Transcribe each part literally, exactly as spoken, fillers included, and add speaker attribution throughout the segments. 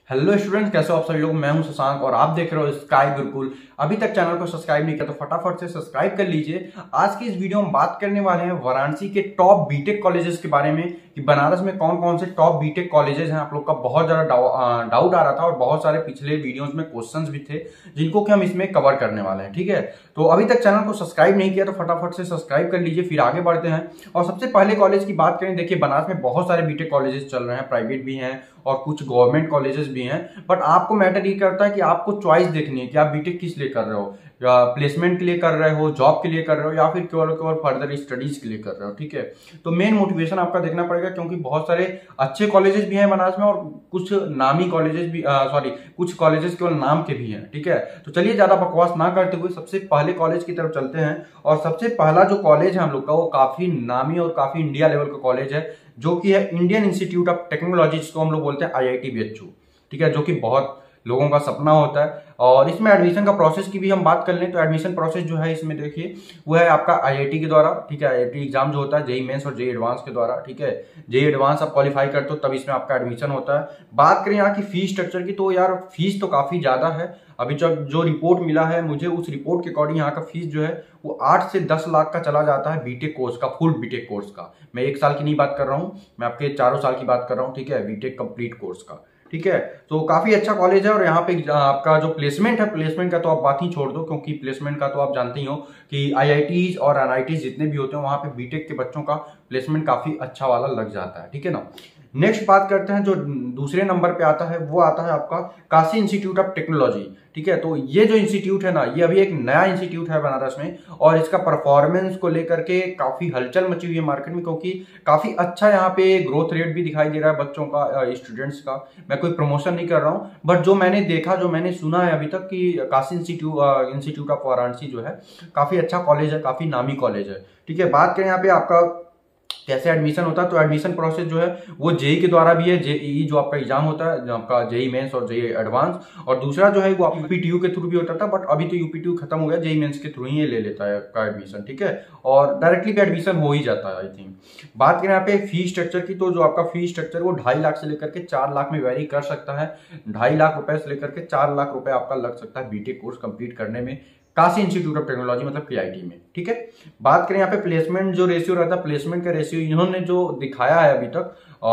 Speaker 1: Hello students, कैसे हो आप सभी लोग। मैं हूं शशांक और आप देख रहे हो स्काई गुरुकुल। अभी तक चैनल को सब्सक्राइब नहीं किया तो फटाफट से सब्सक्राइब कर लीजिए। आज की इस वीडियो में बात करने वाले हैं वाराणसी के टॉप बीटेक कॉलेजेस के बारे में कि बनारस में कौन कौन से टॉप बीटेक कॉलेजेस हैं। आप लोग का बहुत ज्यादा डाउट आ रहा था और बहुत सारे पिछले वीडियोस में क्वेश्चंस भी थे जिनको कि हम इसमें कवर करने वाले हैं। ठीक है, तो अभी तक चैनल को सब्सक्राइब नहीं किया तो फटाफट से सब्सक्राइब कर लीजिए। फिर आगे बढ़ते हैं और सबसे पहले कॉलेज की बात करें। देखिए, बनारस में बहुत सारे बीटेक कॉलेजेस चल रहे हैं, प्राइवेट भी हैं और कुछ गवर्नमेंट कॉलेजेस भी हैं। बट आपको मैटर ये करता है कि आपको चॉइस देखनी है कि आप बीटेक किस लिए कर रहे हो, या प्लेसमेंट के लिए कर रहे हो, जॉब के लिए कर रहे हो, या फिर केवल केवल फर्दर स्टडीज के लिए कर रहे हो। ठीक है, तो मेन मोटिवेशन आपका देखना पड़ेगा क्योंकि बहुत सारे अच्छे कॉलेजेस भी हैं बनारस में और कुछ नामी कॉलेजेस भी, सॉरी कुछ कॉलेजेस केवल नाम के भी हैं। ठीक है, तो चलिए ज्यादा बकवास ना करते हुए सबसे पहले कॉलेज की तरफ चलते हैं। और सबसे पहला जो कॉलेज है हम लोग का वो काफी नामी और काफी इंडिया लेवल का कॉलेज है, जो कि है इंडियन इंस्टीट्यूट ऑफ टेक्नोलॉजी, जिसको हम लोग बोलते हैं I I T B H U. ठीक है, जो कि बहुत लोगों का सपना होता है। और इसमें एडमिशन का प्रोसेस की भी हम बात कर लें तो एडमिशन प्रोसेस जो है इसमें देखिए वो है आपका आई आई टी के द्वारा। ठीक है, आई आई टी एग्जाम जो होता है जेई मेंस और जेई एडवांस के द्वारा। ठीक है, जेई एडवांस आप क्वालिफाई करते हो तब इसमें आपका एडमिशन होता है। बात करें यहाँ की फीस स्ट्रक्चर की तो यार फीस तो काफी ज्यादा है। अभी जब जो रिपोर्ट मिला है मुझे, उस रिपोर्ट के अकॉर्डिंग यहाँ का फीस जो है वो आठ से दस लाख का चला जाता है बीटेक कोर्स का, फुल बीटेक कोर्स का। मैं एक साल की नहीं बात कर रहा हूँ, मैं आपके चारों साल की बात कर रहा हूँ। ठीक है, बीटेक कंप्लीट कोर्स का। ठीक है, तो काफी अच्छा कॉलेज है। और यहाँ पे आपका जो प्लेसमेंट है, प्लेसमेंट का तो आप बात ही छोड़ दो क्योंकि प्लेसमेंट का तो आप जानते ही हो कि आई आई टीज और एन आई टीज जितने भी होते हैं वहां पे बीटेक के बच्चों का प्लेसमेंट काफी अच्छा वाला लग जाता है। ठीक है ना। नेक्स्ट बात करते हैं, जो दूसरे नंबर पे आता है वो आता है आपका काशी इंस्टीट्यूट ऑफ टेक्नोलॉजी। ठीक है, तो ये जो इंस्टीट्यूट है ना, ये अभी एक नया इंस्टीट्यूट है बनारस में और इसका परफॉर्मेंस को लेकर के काफी हलचल मची हुई है मार्केट में, क्योंकि काफी अच्छा यहाँ पे ग्रोथ रेट भी दिखाई दे रहा है बच्चों का, स्टूडेंट्स का। मैं कोई प्रमोशन नहीं कर रहा हूँ, बट जो मैंने देखा, जो मैंने सुना है अभी तक कि Kashi institute institute of Varanasi जो है काफी अच्छा कॉलेज है, काफी नामी कॉलेज है। ठीक है, बात करें यहाँ पे आपका कैसे एडमिशन होता है तो एडमिशन प्रोसेस जो है वो जेई के द्वारा भी है। जेई जो आपका एग्जाम होता है, जो आपका जेई मेंस और जेई एडवांस, और दूसरा जो है वो यूपीटीयू के थ्रू भी होता था, बट अभी तो यूपीटीयू खत्म हो गया, जेई मेंस के थ्रू ही ये ले लेता है का एडमिशन। ठीक है, और डायरेक्टली भी एडमिशन हो ही जाता है आई थिंक। बात करें यहाँ पे फी स्ट्रक्चर की तो जो आपका फी स्ट्रक्चर वो ढाई लाख से लेकर के चार लाख में वेरी कर सकता है। ढाई लाख रुपए से लेकर के चार लाख रुपए आपका लग सकता है बीटेक कोर्स कंप्लीट करने में काशी इंस्टीट्यूट ऑफ टेक्नोलॉजी मतलब के आई टी में। ठीक है, बात करें यहाँ पे प्लेसमेंट जो रेशियो रहता है, प्लेसमेंट का रेशियो इन्होंने जो दिखाया है अभी तक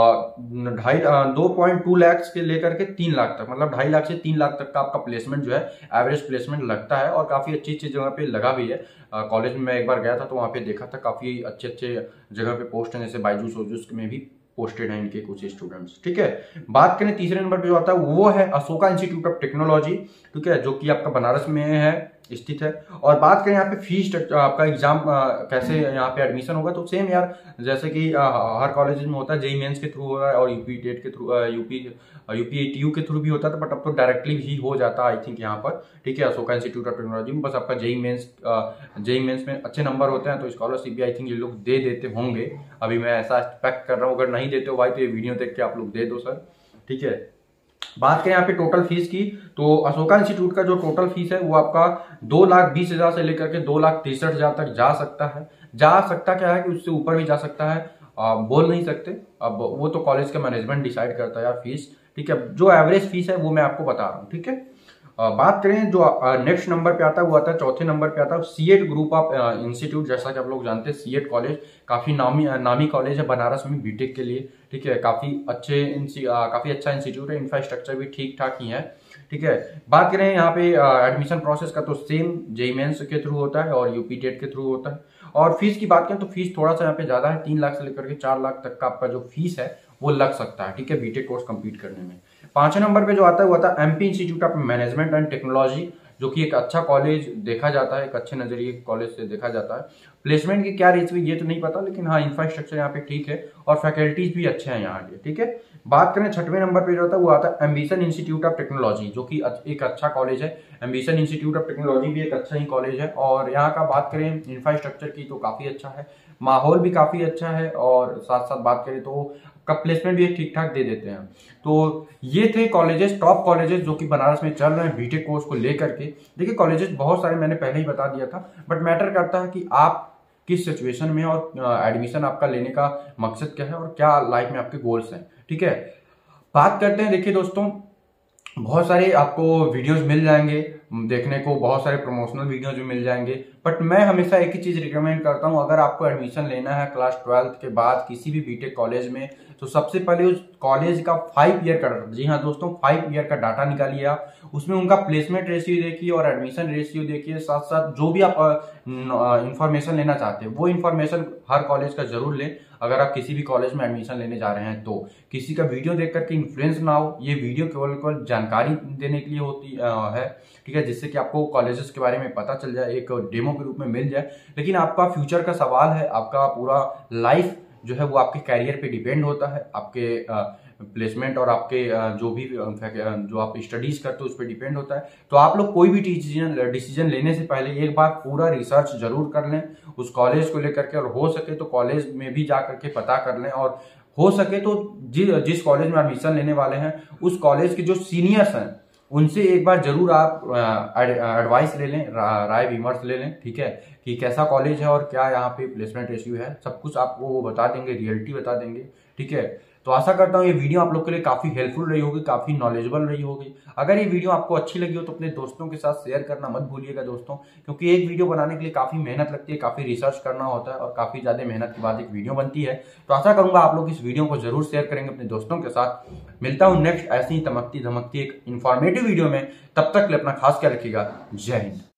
Speaker 1: ढाई दो पॉइंट टू लाख से लेकर के तीन लाख तक, मतलब ढाई लाख से तीन लाख तक का आपका प्लेसमेंट जो है एवरेज प्लेसमेंट लगता है। और काफी अच्छी अच्छी जगह पे लगा भी है। कॉलेज में मैं एक बार गया था तो वहां पे देखा था काफी अच्छे अच्छे जगह पे पोस्ट है, जैसे बायजूस वोजूस में भी पोस्टेड हैं इनके कुछ स्टूडेंट्स। ठीक है, बात करें तीसरे नंबर पे जो आता है वो है अशोका इंस्टीट्यूट ऑफ टेक्नोलॉजी। ठीक है, जो कि आपका बनारस में है, स्थित है। और बात करें यहाँ पे फीस आपका एग्जाम कैसे यहाँ पे एडमिशन होगा तो सेम यार जैसे कि आ, हर कॉलेज में होता है, जेई मेंस के थ्रू हो रहा है और यूपी टेट के थ्रू, यूपी यूपीटीयू के थ्रू भी होता था, बट अब तो डायरेक्टली ही हो जाता है आई थिंक यहाँ पर। ठीक है, अशोका इंस्टीट्यूट ऑफ टेक्नोलॉजी में बस आपका जेई मेंस जेई मेंस में अच्छे नंबर होते हैं तो स्कॉलरशिप भी आई थिंक ये लोग दे देते होंगे। अभी मैं ऐसा एक्सपेक्ट कर रहा हूँ, अगर नहीं देते हो भाई तो ये वीडियो देख के आप लोग दे दो सर। ठीक है, बात करें यहाँ पे टोटल फीस की तो अशोका इंस्टीट्यूट का जो टोटल फीस है वो आपका दो लाख बीस हजार से लेकर के दो लाख तिरसठ हजार तक जा सकता है। जा सकता क्या है कि उससे ऊपर भी जा सकता है, आ, बोल नहीं सकते, अब वो तो कॉलेज का मैनेजमेंट डिसाइड करता है यार फीस। ठीक है, जो एवरेज फीस है वो मैं आपको बता रहा हूँ। ठीक है, बात करें जो नेक्स्ट नंबर पे आता है वो आता है चौथे नंबर पे आता है सीएट ग्रुप ऑफ इंस्टीट्यूट। जैसा कि आप लोग जानते हैं सीएट कॉलेज काफी नामी नामी कॉलेज है बनारस में बीटेक के लिए। ठीक है, काफी अच्छे काफी अच्छा इंस्टीट्यूट है, इंफ्रास्ट्रक्चर भी ठीक ठाक ही है। ठीक है, बात करें यहाँ पे एडमिशन प्रोसेस का तो सेम जेई मेंस के थ्रू होता है और यूपी टेट के थ्रू होता है। और फीस की बात करें तो फीस थोड़ा सा यहाँ पे ज्यादा है, तीन लाख से लेकर के चार लाख तक का आपका जो फीस है वो लग सकता है। ठीक है, बीटेक कोर्स कंप्लीट करने में। पांचवें नंबर पे जो आता है वो आता है MP institute of management and technology, जो कि एक अच्छा कॉलेज देखा जाता है, एक अच्छे नजरिए कॉलेज से देखा जाता है। प्लेसमेंट की क्या रेट ये तो नहीं पता, लेकिन हाँ इंफ्रास्ट्रक्चर यहाँ पे ठीक है और फैकल्टीज भी अच्छे हैं यहाँ के। ठीक है, बात करें छठवें नंबर पे जो आता है वो आता है एम्बिशन इंस्टीट्यूट ऑफ टेक्नोलॉजी, जो कि एक अच्छा कॉलेज है। एम्बिशन इंस्टीट्यूट ऑफ टेक्नोलॉजी भी एक अच्छा ही कॉलेज है और यहाँ का बात करें इंफ्रास्ट्रक्चर की तो काफी अच्छा है, माहौल भी काफी अच्छा है और साथ साथ बात करें तो का प्लेसमेंट भी ठीक ठाक दे देते हैं। तो ये थे कॉलेजेस, टॉप कॉलेजेस जो कि बनारस में चल रहे हैं बीटेक कोर्स को लेकर के। देखिए कॉलेजेस बहुत सारे मैंने पहले ही बता दिया था, बट मैटर करता है कि आप किस सिचुएशन में और एडमिशन आपका लेने का मकसद क्या है और क्या लाइफ में आपके गोल्स हैं। ठीक है, बात करते हैं। देखिए दोस्तों, बहुत सारे आपको वीडियोस मिल जाएंगे देखने को, बहुत सारे प्रमोशनल वीडियोस भी मिल जाएंगे। बट मैं हमेशा एक ही चीज रिकमेंड करता हूं, अगर आपको एडमिशन लेना है क्लास ट्वेल्थ के बाद किसी भी बीटेक कॉलेज में, तो सबसे पहले उस कॉलेज का फाइव ईयर का, जी हाँ दोस्तों, फाइव ईयर का डाटा निकालिए आप, उसमें उनका प्लेसमेंट रेशियो देखिए और एडमिशन रेशियो देखिए, साथ साथ जो भी आप इंफॉर्मेशन लेना चाहते हैं वो इंफॉर्मेशन हर कॉलेज का जरूर लें। अगर आप किसी भी कॉलेज में एडमिशन लेने जा रहे हैं तो किसी का वीडियो देख करके इन्फ्लुएंस ना हो। ये वीडियो केवल केवल जानकारी देने के लिए होती आ, है, ठीक है, जिससे कि आपको कॉलेजेस के बारे में पता चल जाए, एक डेमो के रूप में मिल जाए। लेकिन आपका फ्यूचर का सवाल है, आपका पूरा लाइफ जो है वो आपके कैरियर पे डिपेंड होता है, आपके प्लेसमेंट और आपके जो भी जो आप स्टडीज करते हो उस पर डिपेंड होता है। तो आप लोग कोई भी डिसीजन डिसीजन लेने से पहले एक बार पूरा रिसर्च जरूर कर लें उस कॉलेज को लेकर के, और हो सके तो कॉलेज में भी जा करके पता कर लें, और हो सके तो जि, जिस कॉलेज में एडमिशन लेने वाले हैं उस कॉलेज के जो सीनियर्स हैं उनसे एक बार जरूर आप एडवाइस ले लें, राय विमर्श ले लें, ठीक है, कि कैसा कॉलेज है और क्या यहाँ पे प्लेसमेंट रेशियो है, सब कुछ आपको वो बता देंगे, रियलिटी बता देंगे, ठीक है। तो आशा करता हूँ ये वीडियो आप लोग के लिए काफी हेल्पफुल रही होगी, काफी नॉलेजेबल रही होगी। अगर ये वीडियो आपको अच्छी लगी हो तो अपने दोस्तों के साथ शेयर करना मत भूलिएगा दोस्तों, क्योंकि एक वीडियो बनाने के लिए काफी मेहनत लगती है, काफी रिसर्च करना होता है और काफी ज्यादा मेहनत के बाद एक वीडियो बनती है। तो आशा करूंगा आप लोग इस वीडियो को जरूर शेयर करेंगे अपने दोस्तों के साथ। मिलता हूँ नेक्स्ट ऐसी ही चमकती धमकती एक इन्फॉर्मेटिव वीडियो में, तब तक के लिए अपना खास ख्याल रखिएगा। जय हिंद।